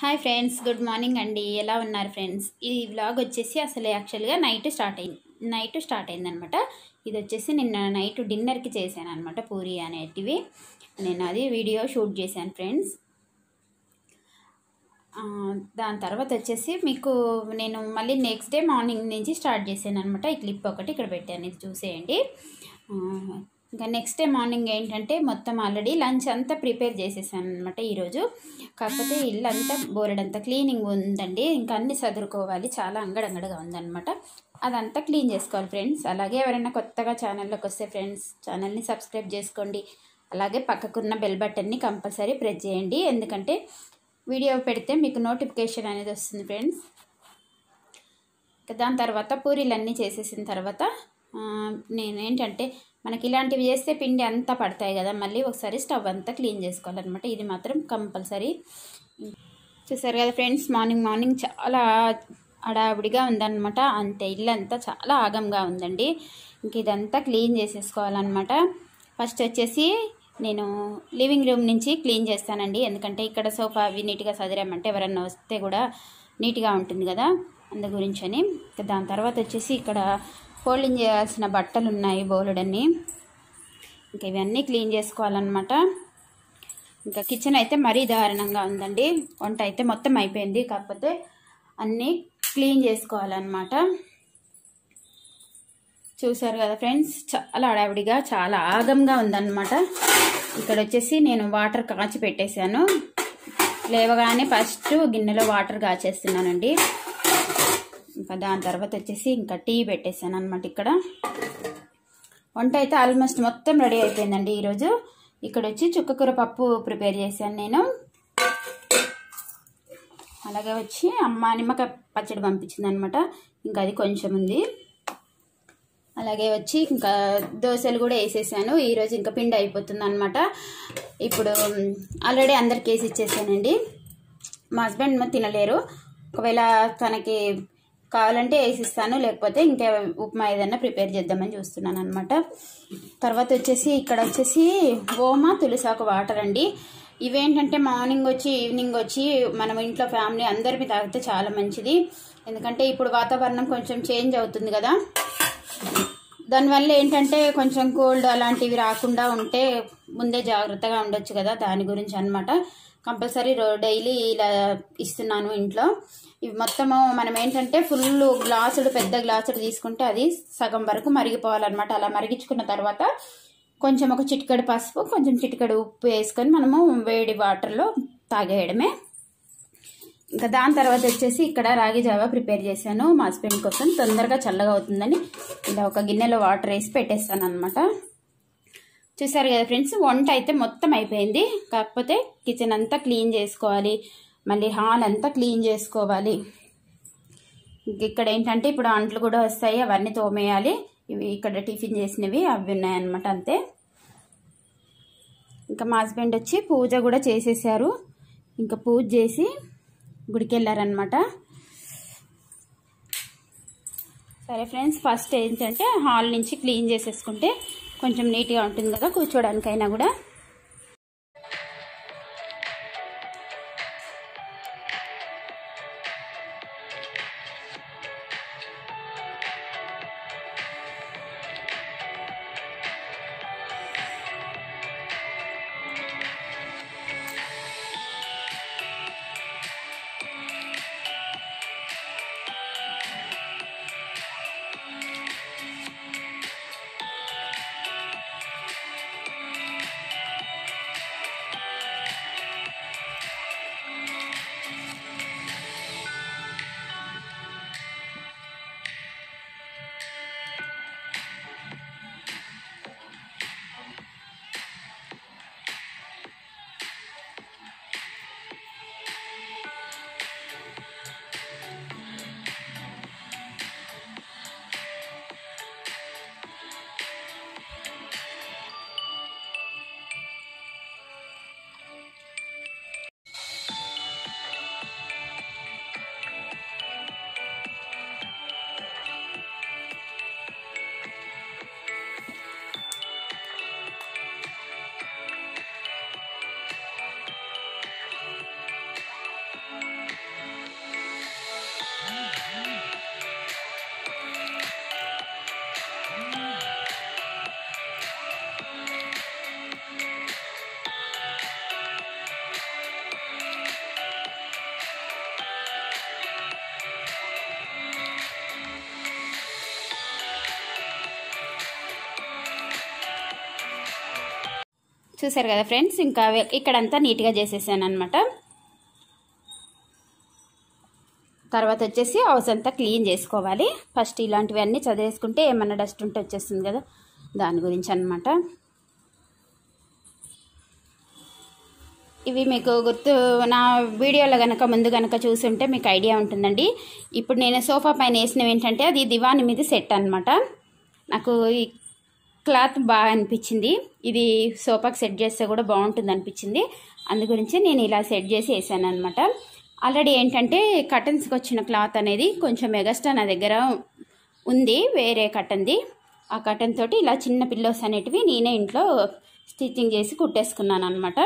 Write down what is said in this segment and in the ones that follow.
Hi friends, good morning అండి. ఎలా ఉన్నారు ఫ్రెండ్స్? ఈ వ్లాగ్ వచ్చేసి అసలు యాక్చువల్గా నైట్ స్టార్ట్ అయిందనమాట. ఇది వచ్చేసి నిన్న నైట్ డిన్నర్కి చేశాను అనమాట, పూరి అనేటివి. నేను అది వీడియో షూట్ చేశాను ఫ్రెండ్స్. దాని తర్వాత వచ్చేసి మీకు నేను మళ్ళీ నెక్స్ట్ డే మార్నింగ్ నుంచి స్టార్ట్ చేశాను అనమాట. ఈ క్లిప్ ఒకటి ఇక్కడ పెట్టాను, ఇది చూసేయండి. ఇంకా నెక్స్ట్ డే మార్నింగ్ ఏంటంటే మొత్తం ఆల్రెడీ లంచ్ అంతా ప్రిపేర్ చేసేసాను అనమాట ఈరోజు. కాకపోతే ఇల్లు అంతా బోరెడంతా క్లీనింగ్ ఉందండి, ఇంకా అన్నీ సదురుకోవాలి, చాలా అంగడంగడగా ఉందన్నమాట. అదంతా క్లీన్ చేసుకోవాలి ఫ్రెండ్స్. అలాగే ఎవరైనా కొత్తగా ఛానల్లోకి వస్తే ఫ్రెండ్స్, ఛానల్ని సబ్స్క్రైబ్ చేసుకోండి. అలాగే పక్కకున్న బెల్ బటన్ని కంపల్సరీ ప్రెస్ చేయండి, ఎందుకంటే వీడియో పెడితే మీకు నోటిఫికేషన్ అనేది వస్తుంది ఫ్రెండ్స్. దాని తర్వాత పూరీలన్నీ చేసేసిన తర్వాత నేనేంటంటే మనకి ఇలాంటివి చేస్తే పిండి అంతా పడతాయి కదా, మళ్ళీ ఒకసారి స్టవ్ అంతా క్లీన్ చేసుకోవాలన్నమాట. ఇది మాత్రం కంపల్సరీ. చూసారు కదా ఫ్రెండ్స్, మార్నింగ్ చాలా హడావిడిగా ఉందన్నమాట. అంతే, ఇల్లంతా చాలా ఆగంగా ఉందండి. ఇంక ఇదంతా క్లీన్ చేసేసుకోవాలన్నమాట. ఫస్ట్ వచ్చేసి నేను లివింగ్ రూమ్ నుంచి క్లీన్ చేస్తానండి, ఎందుకంటే ఇక్కడ సోఫా అవి నీట్గా సదిరామంటే ఎవరన్నా వస్తే కూడా నీట్గా ఉంటుంది కదా, అందు గురించని. దాని తర్వాత వచ్చేసి ఇక్కడ ఫోల్డింగ్ చేయాల్సిన బట్టలు ఉన్నాయి బోలెడన్ని, ఇంకా ఇవన్నీ క్లీన్ చేసుకోవాలన్నమాట. ఇంకా కిచెన్ అయితే మరీ దారుణంగా ఉందండి. వంట అయితే మొత్తం అయిపోయింది, కాకపోతే అన్నీ క్లీన్ చేసుకోవాలన్నమాట. చూసారు కదా ఫ్రెండ్స్, చాలా హడావిడిగా చాలా ఆగంగా ఉందన్నమాట. ఇక్కడ వచ్చేసి నేను వాటర్ కాచి పెట్టేశాను. లేవగానే ఫస్ట్ గిన్నెలో వాటర్ కాచేస్తున్నానండి. ఇంకా దాని తర్వాత వచ్చేసి ఇంకా టీ పెట్టేశాను అనమాట. ఇక్కడ వంట అయితే ఆల్మోస్ట్ మొత్తం రెడీ అయిపోయిందండి ఈరోజు. ఇక్కడ వచ్చి చుక్కకూర పప్పు ప్రిపేర్ చేశాను నేను. అలాగే వచ్చి అమ్మ నిమ్మకాయ పచ్చడి పంపించింది అనమాట, ఇంకా అది కొంచెం ఉంది. అలాగే వచ్చి ఇంకా దోశలు కూడా వేసేసాను ఈరోజు, ఇంకా పిండి అయిపోతుంది అనమాట. ఇప్పుడు ఆల్రెడీ అందరికి వేసి ఇచ్చేసానండి. మా హస్బెండ్ తినలేరు, ఒకవేళ తనకి కావాలంటే వేసిస్తాను, లేకపోతే ఇంకా ఉప్మా ఏదైనా ప్రిపేర్ చేద్దామని చూస్తున్నాను అనమాట. తర్వాత వచ్చేసి ఇక్కడ వచ్చేసి ఓమా తులసాకు వాటర్ అండి. ఇవేంటంటే మార్నింగ్ వచ్చి ఈవినింగ్ వచ్చి మనం ఇంట్లో ఫ్యామిలీ అందరికీ తాగితే చాలా మంచిది, ఎందుకంటే ఇప్పుడు వాతావరణం కొంచెం చేంజ్ అవుతుంది కదా, దానివల్ల ఏంటంటే కొంచెం కోల్డ్ అలాంటివి రాకుండా ఉంటే ముందే జాగ్రత్తగా ఉండొచ్చు కదా, దాని గురించి అనమాట. కంపల్సరీ డైలీ ఇలా ఇస్తున్నాను ఇంట్లో. ఇవి మొత్తము మనం ఏంటంటే ఫుల్ గ్లాసుడు, పెద్ద గ్లాసుడు తీసుకుంటే అది సగం వరకు మరిగిపోవాలన్నమాట. అలా మరిగించుకున్న తర్వాత కొంచెం ఒక చిటికెడు పసుపు, కొంచెం చిటికెడు ఉప్పు వేసుకొని మనము వేడి వాటర్లో తాగేయడమే. ఇంకా దాని తర్వాత వచ్చేసి ఇక్కడ రాగి జావా ప్రిపేర్ చేశాను మా హస్బెండ్ కోసం, తొందరగా చల్లగా అవుతుందని ఇలా ఒక గిన్నెలో వాటర్ వేసి పెట్టేస్తాను అనమాట. చూసారు కదా ఫ్రెండ్స్, వంట అయితే మొత్తం అయిపోయింది, కాకపోతే కిచెన్ అంతా క్లీన్ చేసుకోవాలి, మళ్ళీ హాల్ అంతా క్లీన్ చేసుకోవాలి. ఇక్కడ ఏంటంటే ఇప్పుడు అంట్లు కూడా వస్తాయి, అవన్నీ తోమేయాలి. ఇవి ఇక్కడ టిఫిన్ చేసినవి అవి ఉన్నాయన్నమాట, అంతే. ఇంకా మా హస్బెండ్ వచ్చి పూజ కూడా చేసేసారు, ఇంకా పూజ చేసి గుడికి వెళ్ళారనమాట. సరే ఫ్రెండ్స్, ఫస్ట్ ఏంటంటే హాల్ నుంచి క్లీన్ చేసేసుకుంటే కొంచెం నీట్గా ఉంటుంది కదా కూర్చోడానికైనా కూడా. చూసారు కదా ఫ్రెండ్స్, ఇంకా ఇక్కడంతా నీట్గా చేసేసాను అనమాట. తర్వాత వచ్చేసి హౌస్ అంతా క్లీన్ చేసుకోవాలి. ఫస్ట్ ఇలాంటివన్నీ చదివేసుకుంటే ఏమన్నా డస్ట్ ఉంటే వచ్చేస్తుంది కదా, దాని గురించి అనమాట. ఇవి మీకు గుర్తు, నా వీడియోలో కనుక ముందు కనుక చూసుంటే మీకు ఐడియా ఉంటుందండి. ఇప్పుడు నేను సోఫా పైన వేసినవి ఏంటంటే అది దివాని మీద సెట్ అనమాట. నాకు ఈ క్లాత్ బాగా అనిపించింది, ఇది సోఫాకి సెట్ చేస్తే కూడా బాగుంటుంది అనిపించింది. అందు గురించి నేను ఇలా సెట్ చేసి వేసాను అనమాట. ఆల్రెడీ ఏంటంటే కర్టన్స్కి వచ్చిన క్లాత్ అనేది కొంచెం ఎగస్ట్రా నా దగ్గర ఉంది, వేరే కర్టన్ది. ఆ కర్టన్ తోటి ఇలా చిన్న పిల్లోస్ అనేటివి నేనే ఇంట్లో స్టిచ్చింగ్ చేసి కుట్టేసుకున్నాను అనమాట.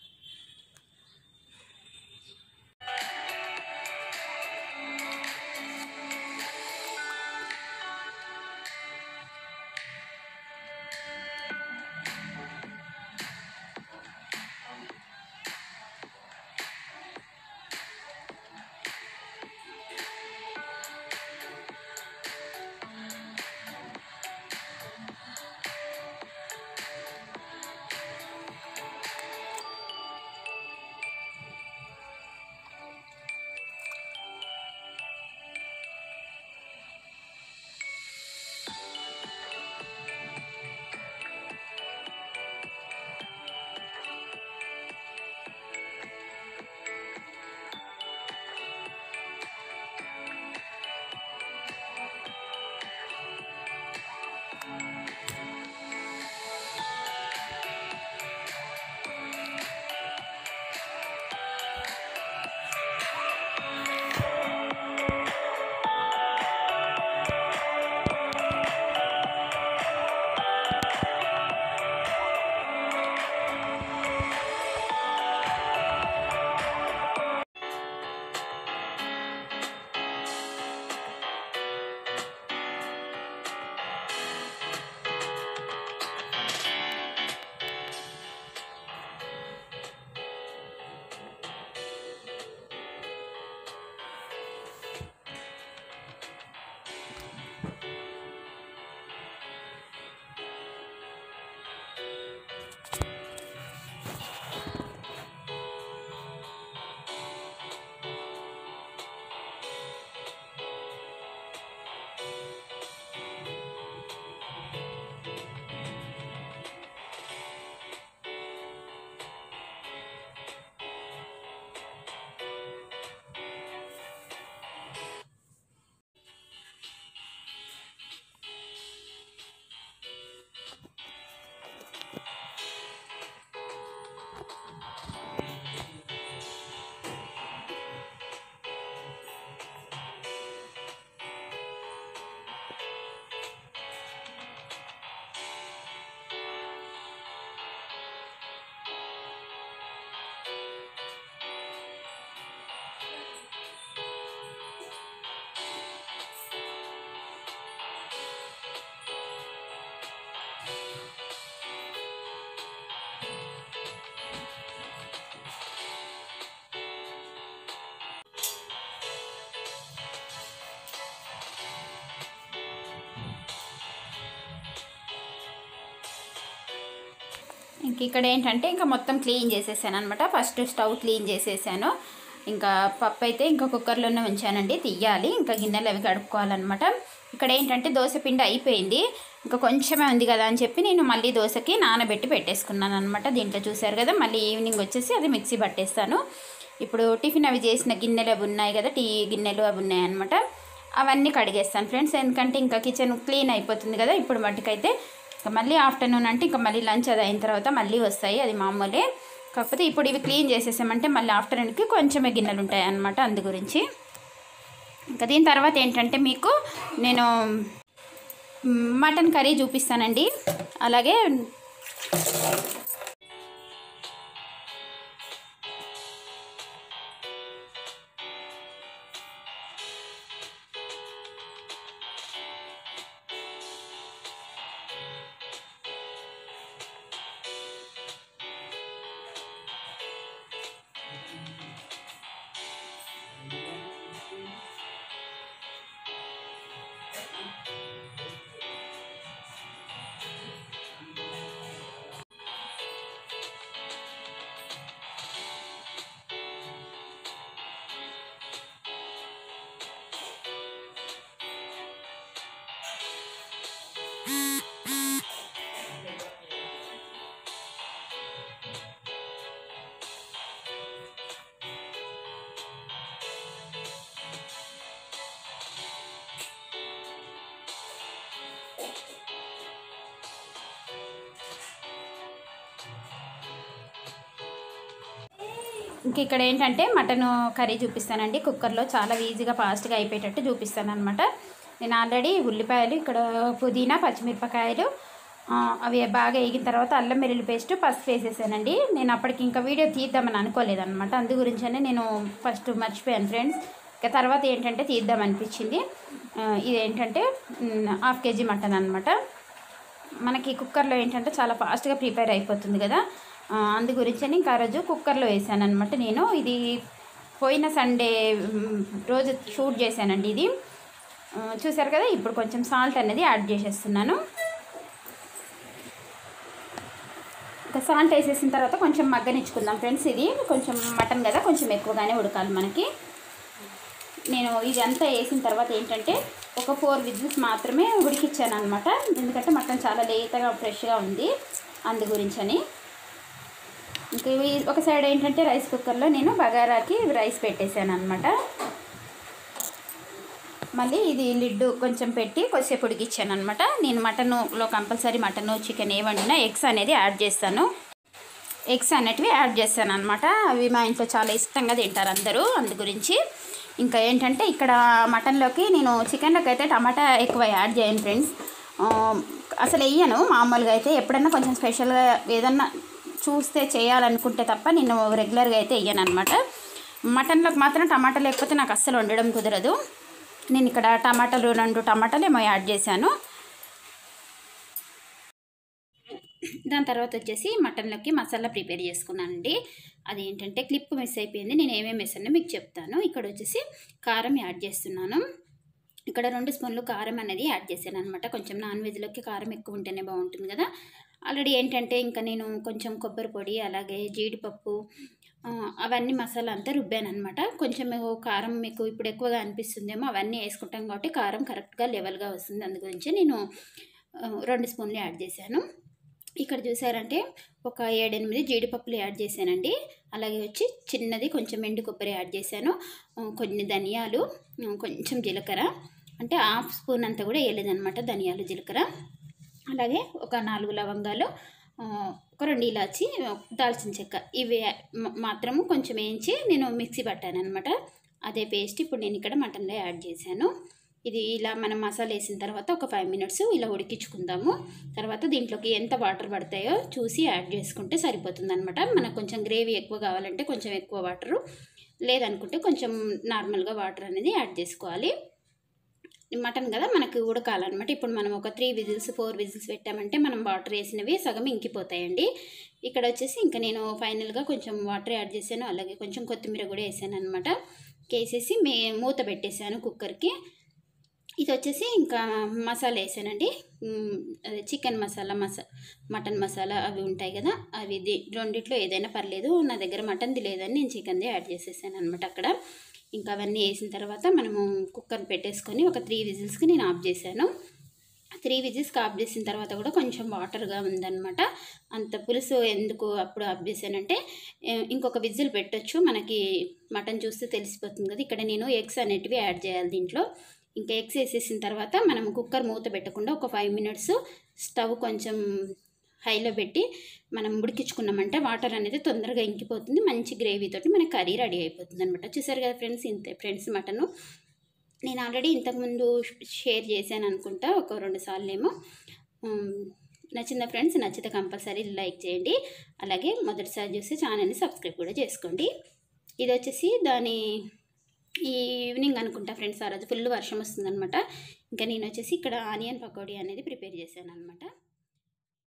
ఇంక ఇక్కడ ఏంటంటే ఇంకా మొత్తం క్లీన్ చేసేసాను అనమాట. ఫస్ట్ స్టవ్ క్లీన్ చేసేసాను. ఇంకా పప్పు అయితే ఇంకా కుక్కర్లోనే ఉంచానండి, తీయాలి. ఇంకా గిన్నెలు అవి కడుక్కోవాలన్నమాట. ఇక్కడ ఏంటంటే దోశ పిండి అయిపోయింది, ఇంకా కొంచెమే ఉంది కదా అని చెప్పి నేను మళ్ళీ దోశకి నానబెట్టి పెట్టేసుకున్నాను అనమాట. దీంట్లో చూసారు కదా, మళ్ళీ ఈవినింగ్ వచ్చేసి అది మిక్సీ పట్టేస్తాను. ఇప్పుడు టిఫిన్ అవి చేసిన గిన్నెలు అవి ఉన్నాయి కదా, టీ గిన్నెలు అవి ఉన్నాయన్నమాట. అవన్నీ కడిగేస్తాను ఫ్రెండ్స్, ఎందుకంటే ఇంకా కిచెన్ క్లీన్ అయిపోతుంది కదా ఇప్పుడు మట్టుకైతే. ఇంకా మళ్ళీ ఆఫ్టర్నూన్ అంటే ఇంకా మళ్ళీ లంచ్ అది అయిన తర్వాత మళ్ళీ వస్తాయి, అది మామూలే. కాకపోతే ఇప్పుడు ఇవి క్లీన్ చేసేసామంటే మళ్ళీ ఆఫ్టర్నూన్కి కొంచెమే గిన్నెలు ఉంటాయి అన్నమాట, అందు గురించి. ఇంకా దీని తర్వాత ఏంటంటే మీకు నేను మటన్ కర్రీ చూపిస్తానండి. అలాగే ఇంక ఇక్కడ ఏంటంటే మటన్ కర్రీ చూపిస్తానండి. కుక్కర్లో చాలా ఈజీగా ఫాస్ట్గా అయిపోయేటట్టు చూపిస్తాను అనమాట. నేను ఆల్రెడీ ఉల్లిపాయలు, ఇక్కడ పుదీనా, పచ్చిమిరపకాయలు అవి బాగా వేగిన తర్వాత అల్లం వెల్లుల్లి పేస్ట్, పసుపు వేసేసానండి. నేను అప్పటికి ఇంకా వీడియో తీద్దామని అనుకోలేదన్నమాట. అందు గురించనే నేను ఫస్ట్ మర్చిపోయాను ఫ్రెండ్స్. ఇక తర్వాత ఏంటంటే తీద్దామనిపించింది. ఇదేంటంటే 1/2 kg మటన్ అనమాట. మనకి కుక్కర్లో ఏంటంటే చాలా ఫాస్ట్గా ప్రిపేర్ అయిపోతుంది కదా, అందు గురించని ఇంకా ఆ రోజు కుక్కర్లో వేసాను అనమాట. నేను ఇది పోయిన సండే రోజు షూట్ చేశానండి. ఇది చూసారు కదా. ఇప్పుడు కొంచెం సాల్ట్ అనేది యాడ్ చేసేస్తున్నాను. ఇంకా సాల్ట్ వేసేసిన తర్వాత కొంచెం మగ్గనిచ్చుకుందాం ఫ్రెండ్స్. ఇది కొంచెం మటన్ కదా, కొంచెం ఎక్కువగానే ఉడకాలి మనకి. నేను ఇది అంతా వేసిన తర్వాత ఏంటంటే ఒక 4 విజిల్స్ మాత్రమే ఉడికిచ్చాను అనమాట. ఎందుకంటే మటన్ చాలా లేతగా ఫ్రెష్గా ఉంది, అందు గురించని. ఇంకా ఒక సైడ్ ఏంటంటే రైస్ కుక్కర్లో నేను బగారాకి రైస్ పెట్టేశాను అనమాట. మళ్ళీ ఇది లిడ్డు కొంచెం పెట్టి కొద్దిసేపు ఉడికిచ్చాను అనమాట. నేను మటన్లో కంపల్సరీ మటన్, చికెన్ ఏ వండినా ఎగ్స్ అనేది యాడ్ చేస్తాను. ఎగ్స్ అనేటివి యాడ్ చేస్తాను అనమాట. అవి మా ఇంట్లో చాలా ఇష్టంగా తింటారు అందరూ, అందు గురించి. ఇంకా ఏంటంటే ఇక్కడ మటన్లోకి నేను చికెన్లోకి అయితే టమాటా ఎక్కువ యాడ్ చేయను ఫ్రెండ్స్. అసలు వేయను మామూలుగా అయితే. ఎప్పుడన్నా కొంచెం స్పెషల్గా ఏదన్నా చూస్తే చేయాలనుకుంటే తప్ప నేను రెగ్యులర్గా అయితే వేయను అనమాట. మటన్లోకి మాత్రం టమాటా లేకపోతే నాకు అస్సలు వండడం కుదరదు. నేను ఇక్కడ 2 టమాటాలు ఏమో యాడ్ చేశాను. దాని తర్వాత వచ్చేసి మటన్లోకి మసాలా ప్రిపేర్ చేసుకున్నానండి. అదేంటంటే క్లిప్ మిస్ అయిపోయింది. నేను ఏమేమి వేసానో మీకు చెప్తాను. ఇక్కడ వచ్చేసి కారం యాడ్ చేస్తున్నాను. ఇక్కడ 2 స్పూన్లు కారం అనేది యాడ్ చేశాను అనమాట. కొంచెం నాన్ వెజ్లోకి కారం ఎక్కువ ఉంటేనే బాగుంటుంది కదా. ఆల్రెడీ ఏంటంటే ఇంకా నేను కొంచెం కొబ్బరి పొడి, అలాగే జీడిపప్పు, అవన్నీ మసాలా అంతా రుబ్బాను అనమాట. కొంచెం కారం మీకు ఇప్పుడు ఎక్కువగా అనిపిస్తుందేమో, అవన్నీ వేసుకుంటాం కాబట్టి కారం కరెక్ట్గా లెవెల్గా వస్తుంది. అందు గురించి నేను 2 స్పూన్లు యాడ్ చేశాను. ఇక్కడ చూసారంటే ఒక 7-8 జీడిపప్పులు యాడ్ చేశానండి. అలాగే వచ్చి చిన్నది కొంచెం ఎండు కొబ్బరి యాడ్ చేశాను. కొన్ని ధనియాలు, కొంచెం జీలకర్ర, అంటే 1/2 స్పూన్ అంతా కూడా వేయలేదనమాట ధనియాలు, జీలకర్ర. అలాగే ఒక 4 లవంగాలు, ఒక 2 ఇలాచి, దాల్చిన చెక్క, ఇవి మాత్రము కొంచెం వేయించి నేను మిక్సీ పట్టాను అనమాట. అదే పేస్ట్ ఇప్పుడు నేను ఇక్కడ మటన్లో యాడ్ చేశాను. ఇది ఇలా మనం మసాలా వేసిన తర్వాత ఒక 5 మినిట్స్ ఇలా ఉడికించుకుందాము. తర్వాత దీంట్లోకి ఎంత వాటర్ పడతాయో చూసి యాడ్ చేసుకుంటే సరిపోతుంది అనమాట. మనకు కొంచెం గ్రేవీ ఎక్కువ కావాలంటే కొంచెం ఎక్కువ వాటరు, లేదనుకుంటే కొంచెం నార్మల్గా వాటర్ అనేది యాడ్ చేసుకోవాలి. మటన్ కదా మనకు ఉడకాలన్నమాట. ఇప్పుడు మనం ఒక 3 విజిల్స్ 4 విజిల్స్ పెట్టామంటే మనం వాటర్ వేసినవి సగం ఇంకిపోతాయండి. ఇక్కడ వచ్చేసి ఇంకా నేను ఫైనల్గా కొంచెం వాటర్ యాడ్ చేశాను. అలాగే కొంచెం కొత్తిమీర కూడా వేసాను అనమాట. వేసేసి మూత పెట్టేశాను కుక్కర్కి. ఇది వచ్చేసి ఇంకా మసాలా వేసానండి. అదే చికెన్ మసాలా, మటన్ మసాలా అవి ఉంటాయి కదా, అవి రెండిట్లో ఏదైనా పర్లేదు. నా దగ్గర మటన్ది లేదని నేను చికెన్ది యాడ్ చేసేసాను అనమాట అక్కడ. ఇంకా అవన్నీ వేసిన తర్వాత మనము కుక్కర్ పెట్టేసుకొని ఒక 3 విజిల్స్కి నేను ఆఫ్ చేశాను. 3 విజిల్స్కి ఆఫ్ చేసిన తర్వాత కూడా కొంచెం వాటర్గా ఉందన్నమాట. అంత పులుసు ఎందుకు అప్పుడు ఆఫ్ చేశానంటే ఇంకొక విజిల్ పెట్టొచ్చు, మనకి మటన్ చూస్తే తెలిసిపోతుంది కదా. ఇక్కడ నేను ఎగ్స్ అనేటివి యాడ్ చేయాలి దీంట్లో. ఇంకా ఎగ్స్ వేసేసిన తర్వాత మనం కుక్కర్ మూత పెట్టకుండా ఒక 5 మినిట్స్ స్టవ్ కొంచెం హైలో పెట్టి మనం ఉడికించుకున్నామంటే వాటర్ అనేది తొందరగా ఇంకిపోతుంది. మంచి గ్రేవీతోటి మన కర్రీ రెడీ అయిపోతుంది అనమాట. చూసారు కదా ఫ్రెండ్స్, ఇంతే ఫ్రెండ్స్ మటను. నేను ఆల్రెడీ ఇంతకుముందు షేర్ చేశాను అనుకుంటా, ఒక 2 సార్లు ఏమో. నచ్చిందా ఫ్రెండ్స్? నచ్చితే కంపల్సరీ లైక్ చేయండి. అలాగే మొదటిసారి చూస్తే ఛానల్ని సబ్స్క్రైబ్ కూడా చేసుకోండి. ఇది వచ్చేసి ఈవినింగ్ అనుకుంటా ఫ్రెండ్స్, ఆ రోజు ఫుల్ వర్షం వస్తుందన్నమాట. ఇంకా నేను వచ్చేసి ఇక్కడ ఆనియన్ పకోడీ అనేది ప్రిపేర్ చేశాను అనమాట.